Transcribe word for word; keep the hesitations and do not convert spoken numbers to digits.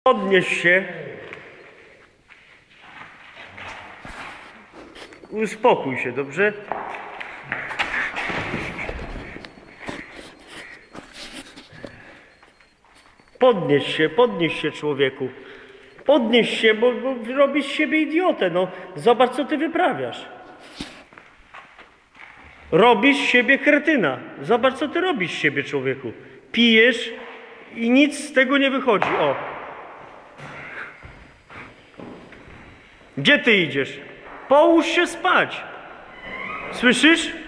Podnieś się. Uspokój się, dobrze? Podnieś się, podnieś się, człowieku. Podnieś się, bo, bo robisz z siebie idiotę. No, zobacz, co ty wyprawiasz. Robisz z siebie kretyna. Zobacz, co ty robisz z siebie, człowieku. Pijesz i nic z tego nie wychodzi. O. Gdzie ty idziesz? Połóż się spać. Słyszysz?